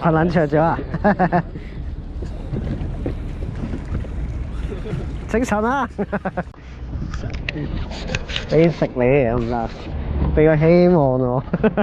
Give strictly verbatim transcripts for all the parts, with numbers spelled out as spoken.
瞓撚着咗啊！精神啊！俾食你啊，唔得，俾個希望我。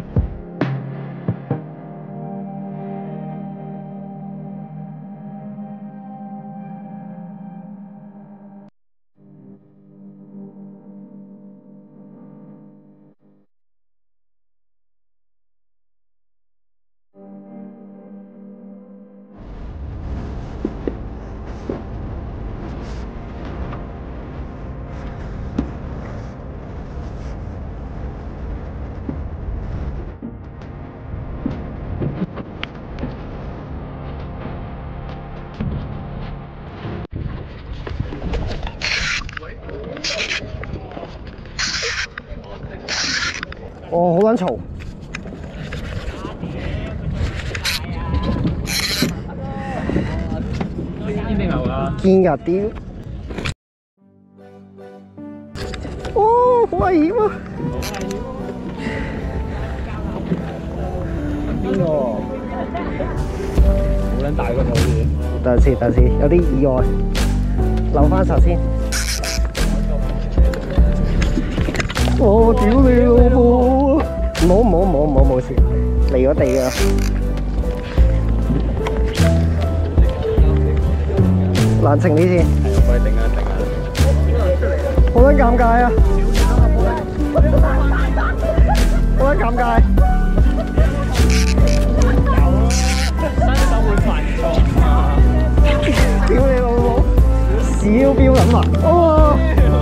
哦，好撚嘈！堅定流㗎，堅㗎屌！哦，好危險啊！邊個？好撚大個好似。等陣先，等陣先，有啲意外，留翻實先。 我屌你老母！唔好唔好唔好唔好冇事，離咗地㗎。冷靜啲先。係，定啊定啊！好撚尷尬啊！好撚尷尬。新手會犯錯啊！屌你老母！小標咁啊！哦！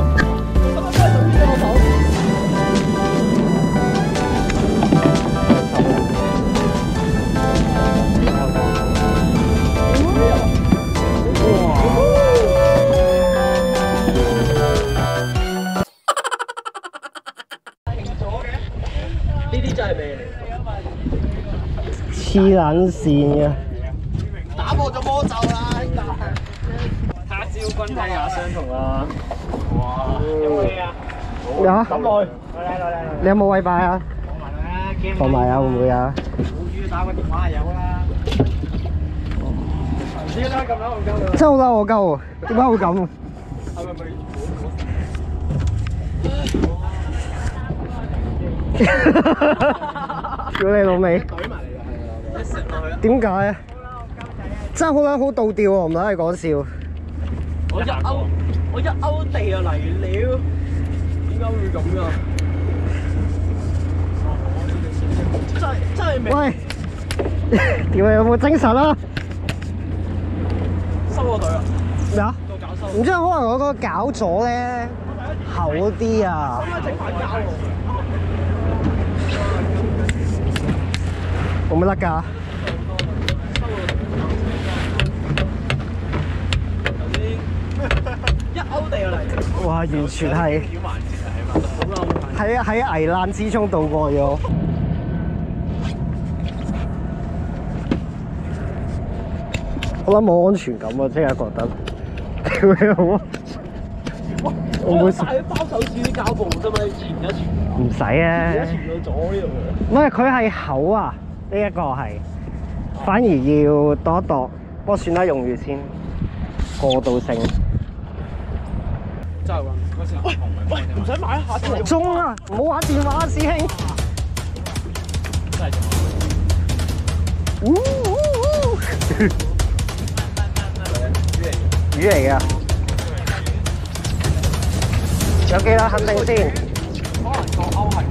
黐撚線嘅，打破咗魔咒啦！他朝君體也相同啦！哇，有冇嘢啊？有啊！抌落去，來嚟來嚟！你有冇餵飯啊？放埋啦，放埋啊，會唔會啊？好魚打個電話係有啦。唔知啦，咁撚戇鳩。真係好撚戇鳩喎！點解會咁？係咪咪？屌你老味！點解啊？真係好撚好倒吊喎，唔撚係講笑。我一勾，我一勾地就嚟了，點解會咁㗎？真係真係未。喂，屌你有冇精神啊？收個隊啊！咩啊？個搞收。唔知可能我嗰個搞咗咧厚啲啊。可唔可以整反膠喎？冇乜甩㗎。 一勾地嚟，哇！完全係喺喺危難之中度過咗。我諗冇安全感啊！即刻覺得，屌你好啊！我冇帶包手指啲膠布啫嘛，潛一潛。唔使啊！而家潛到咗呢度。唔係佢係厚啊，呢一個係，反而要度一度。不過算啦，用住先，過渡性。 真係喎！喂喂，唔使買一下先中啊！唔好玩電話啊，師兄！真係中！魚嚟㗎，有幾多肯定先？可能個鈎係。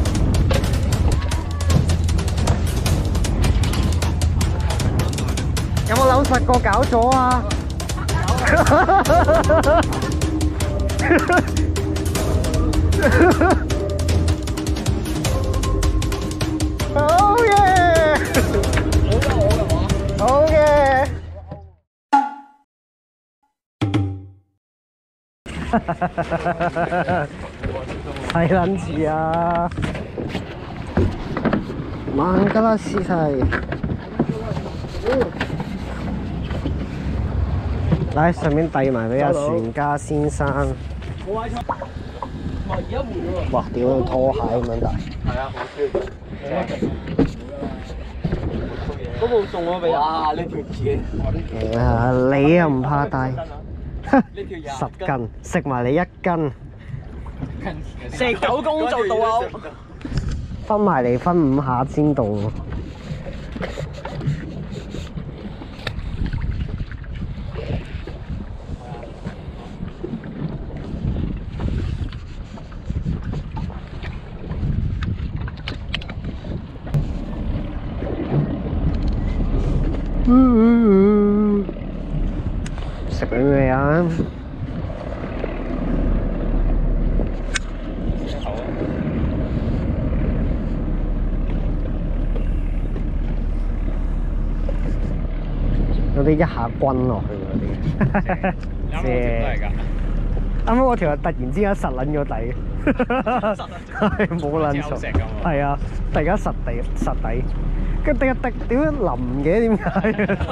有冇扭實過搞咗啊？ 好嘢！好嘅。係撚住啊！孟加拉斯係。嚟，順便遞埋俾阿船家先生。冇位坐。哇！而家換咗喎。哇！屌，拖鞋咁樣大。係啊，好舒服。 嗰部送咗俾人。哇！呢條嘢， 啊，你又唔怕大？十斤，食埋你一斤。 食九公做到嘔。 分埋嚟分五下先到。嗯，食咗未啊？有啲一下轟落去嗰啲， 啱啱都係㗎。 啱啱我條突然之間實撚咗底，係冇撚錯，係啊，突然間實地實底。跟住滴一滴，點樣腍嘅？點解？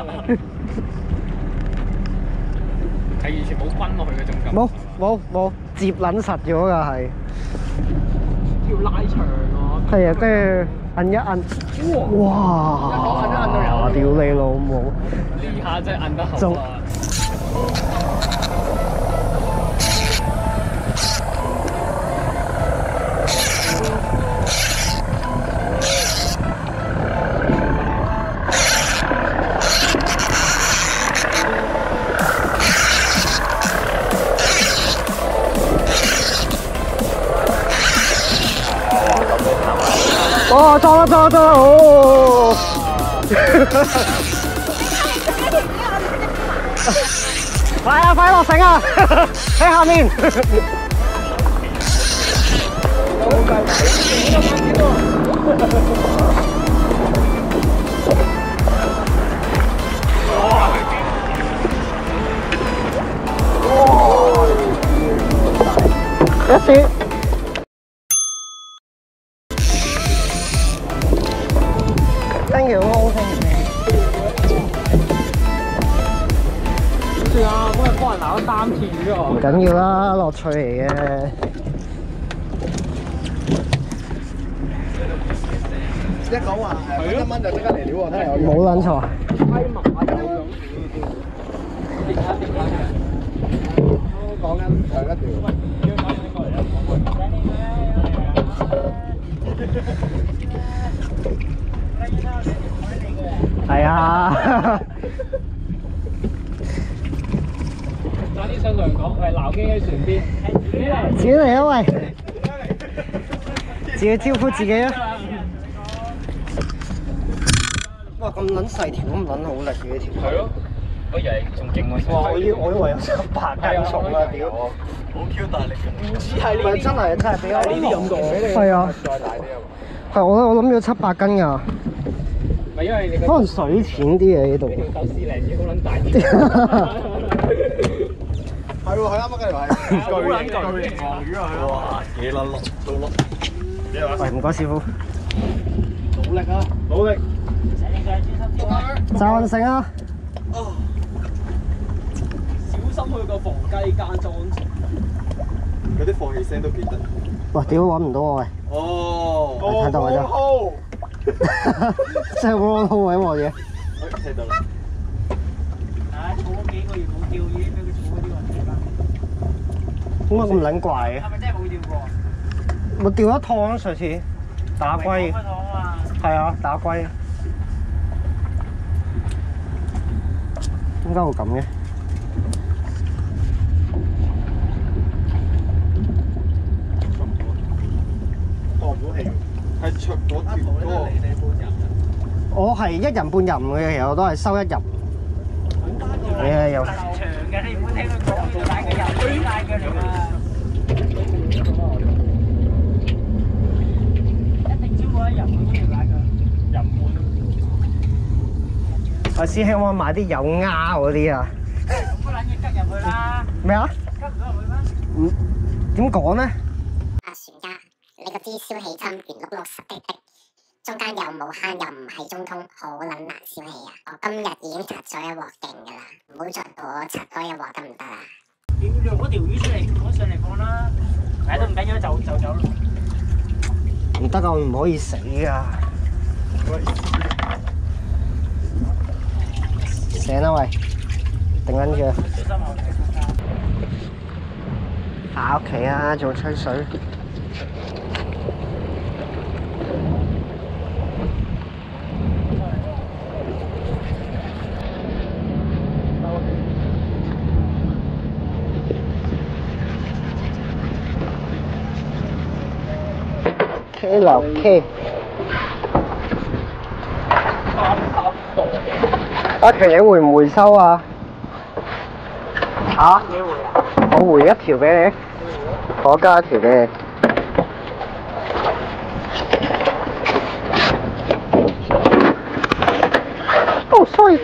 係完全冇轟落去嗰種感覺。 冇冇冇，接撚實咗㗎係。 要拉長喎。 係啊，跟住摁一摁，哇！ 一講摁一摁都有。 屌你老母！ 呢下真係摁得好啊！ 哦，裝啦裝啦裝啦，哦！快啊快落繩啊！喺下面。一次。Thank you， 好 OK。 算啊，今日幫人撈咗三次魚啊！ 唔緊要啦，樂趣嚟嘅。 一講話誒一蚊就即刻嚟料喎，睇嚟有冇撚錯。 威麻有咁。跌下跌下嘅。 講緊上一條。 係啊。 快啲上嚟講，係鬧機喺船邊。 自己嚟啊喂！自己招呼自己啊！哇，咁撚細條，咁撚好力嘅呢條。 係咯，我以為仲勁喎。 哇！我以我以為有成百斤重啊！屌， 好 Q 大力嘅。 唔知係呢啲。 真係真係比較呢啲咁多嘅。 係啊。 再大啲啊！ 係我我諗要七百斤㗎。 咪因為你可能水淺啲嘅呢度。 條手絲嚟，好撚大啲。 係喎，佢啱啱嗰條係好撚巨巨型黃魚啊！係哇，幾撚落到落。 喂，唔該師傅。 努力啊！努力。 揸穩繩啊！ 小心去個防雞間裝。 嗰啲放氣聲都幾得。 哇！屌，揾唔到我喂。 哦。 睇到㗎咋。真係冇好位喎嘢。 睇到啦。 唉，儲咗幾個月冇釣，已經俾佢儲嗰啲雲魚啦。 點解咁撚怪嘅？ 係咪真係冇釣過？ 我釣一趟上次打龜。係啊，打龜。點解會咁嘅？ 過唔到氣喎，係出嗰條嗰個。 我係一人半人嘅，其實我都係收一人。誒又。 長嘅，你唔好聽佢講做大嘅人，最大嘅嚟啊！一定超過一人半嗰條大嘅，人半。 阿師兄，我買啲有鴨嗰啲啊！ 咁個撚嘢吉入去啦！ 咩啊？ 吉唔到入去咩？ 嗯，點講咧？ 阿船家，你個支燒氣針圓碌碌實滴滴，中間又冇坑又唔係中通，好撚難燒氣啊！我今日已經拆咗一鑊勁㗎啦，唔好再同我拆多一鑊得唔得啊？ 你用嗰條魚出嚟攞上嚟放啦，誒都唔緊要，就就走啦。 唔得啊，唔可以死噶！ 醒啦喂，頂緊住。翻屋企啊，仲吹水。K 樓 K。阿強，你回唔回收啊？嚇？你回啊？我回一條俾你，我加一條俾你。哦，sorry。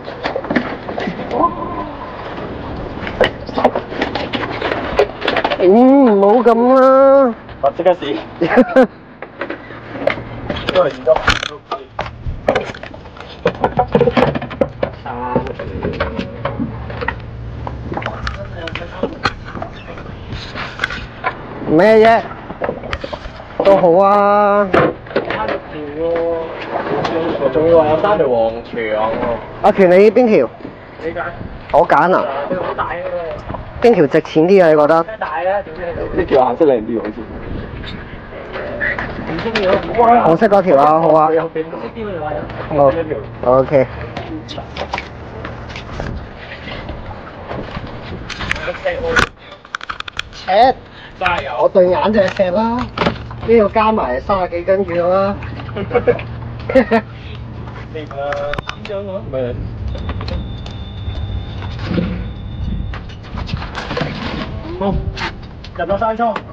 嗯，唔好咁啦。 我即刻試。因為而家。咩啫？都好啊。 三條喎，仲要話有三條黃牆喎。 阿權，你邊條？ 你揀。 我揀啊。 佢好大嘅喎。 邊條值錢啲啊？你覺得？ 咩大咧？總之係呢條顏色靚啲好似。 唔中意嗰紅色嗰條啊，好啊。 有邊？紅色啲我哋話有。 好。 一條。 O K。切！ 加油！ 我對眼就係石啦，呢個加埋三十幾斤住啦。 你個邊張啊？ 咩？ 好，入咗山倉。